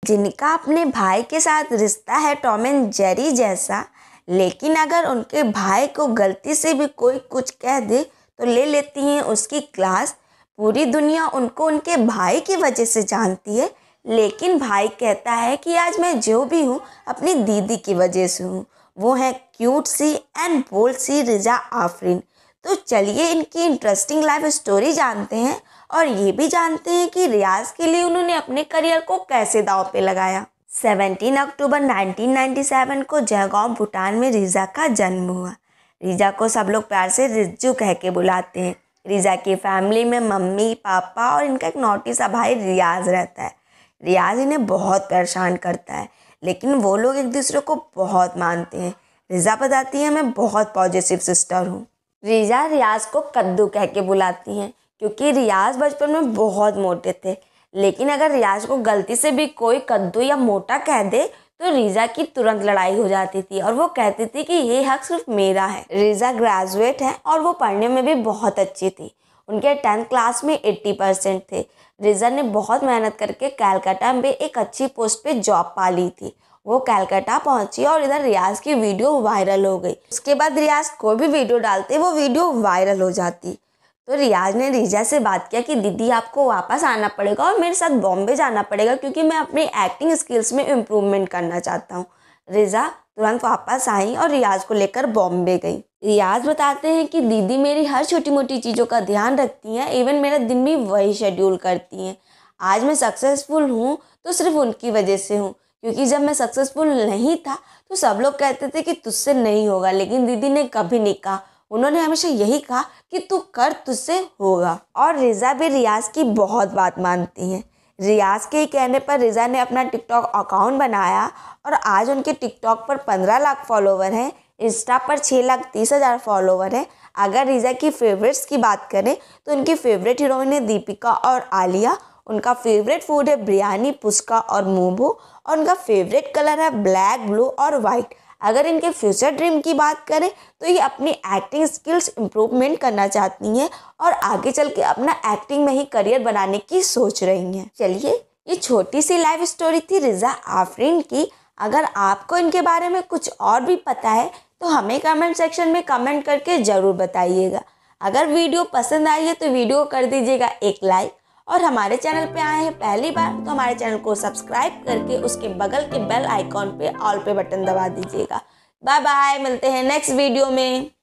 जिनका अपने भाई के साथ रिश्ता है टॉम एंड जेरी जैसा, लेकिन अगर उनके भाई को गलती से भी कोई कुछ कह दे तो ले लेती हैं उसकी क्लास। पूरी दुनिया उनको उनके भाई की वजह से जानती है, लेकिन भाई कहता है कि आज मैं जो भी हूँ अपनी दीदी की वजह से हूँ। वो है क्यूट सी एंड बोल्ड सी रिजा आफरीन। तो चलिए इनकी इंटरेस्टिंग लाइफ स्टोरी जानते हैं और ये भी जानते हैं कि रियाज के लिए उन्होंने अपने करियर को कैसे दांव पे लगाया। 17 अक्टूबर 1997 को जयगांव भूटान में रिजा का जन्म हुआ। रिजा को सब लोग प्यार से रिज्जू कह के बुलाते हैं। रिजा की फैमिली में मम्मी पापा और इनका एक नौटी सा भाई रियाज रहता है। रियाज इन्हें बहुत परेशान करता है, लेकिन वो लोग एक दूसरे को बहुत मानते हैं। रिजा बताती है मैं बहुत पॉजिटिव सिस्टर हूँ। रिजा रियाज को कद्दू कह के बुलाती हैं क्योंकि रियाज बचपन में बहुत मोटे थे, लेकिन अगर रियाज को गलती से भी कोई कद्दू या मोटा कह दे तो रिजा की तुरंत लड़ाई हो जाती थी और वो कहती थी कि ये हक सिर्फ मेरा है। रिजा ग्रेजुएट है और वो पढ़ने में भी बहुत अच्छी थी। उनके 10th क्लास में 80% थे। रिजा ने बहुत मेहनत करके कलकत्ता में एक अच्छी पोस्ट पे जॉब पा ली थी। वो कलकत्ता पहुंची और इधर रियाज की वीडियो वायरल हो गई। उसके बाद रियाज कोई भी वीडियो डालते वो वीडियो वायरल हो जाती। तो रियाज ने रिजा से बात किया कि दीदी आपको वापस आना पड़ेगा और मेरे साथ बॉम्बे जाना पड़ेगा क्योंकि मैं अपनी एक्टिंग स्किल्स में इम्प्रूवमेंट करना चाहता हूँ। रिजा तुरंत वापस आई और रियाज को लेकर बॉम्बे गई। रियाज बताते हैं कि दीदी मेरी हर छोटी मोटी चीज़ों का ध्यान रखती हैं, इवन मेरा दिन भी वही शेड्यूल करती हैं। आज मैं सक्सेसफुल हूँ तो सिर्फ उनकी वजह से हूँ, क्योंकि जब मैं सक्सेसफुल नहीं था तो सब लोग कहते थे कि तुझसे नहीं होगा, लेकिन दीदी ने कभी नहीं कहा। उन्होंने हमेशा यही कहा कि तू कर, तुझसे होगा। और रिजा भी रियाज की बहुत बात मानती हैं। रियाज के कहने पर रिजा ने अपना टिकटॉक अकाउंट बनाया और आज उनके टिकटॉक पर 15 लाख फॉलोवर हैं। इंस्टा पर 6,30,000 फॉलोवर हैं। अगर रिजा की फेवरेट्स की बात करें तो उनकी फेवरेट हीरोइन है दीपिका और आलिया। उनका फेवरेट फूड है बिरयानी, पुस्का और मोमो और उनका फेवरेट कलर है ब्लैक, ब्लू और वाइट। अगर इनके फ्यूचर ड्रीम की बात करें तो ये अपनी एक्टिंग स्किल्स इम्प्रूवमेंट करना चाहती हैं और आगे चल के अपना एक्टिंग में ही करियर बनाने की सोच रही हैं। चलिए, ये छोटी सी लाइफ स्टोरी थी रिजा आफरीन की। अगर आपको इनके बारे में कुछ और भी पता है तो हमें कमेंट सेक्शन में कमेंट करके ज़रूर बताइएगा। अगर वीडियो पसंद आई है तो वीडियो को कर दीजिएगा एक लाइक, और हमारे चैनल पे आए हैं पहली बार तो हमारे चैनल को सब्सक्राइब करके उसके बगल के बेल आइकॉन पे ऑल पे बटन दबा दीजिएगा। बाय बाय, मिलते हैं नेक्स्ट वीडियो में।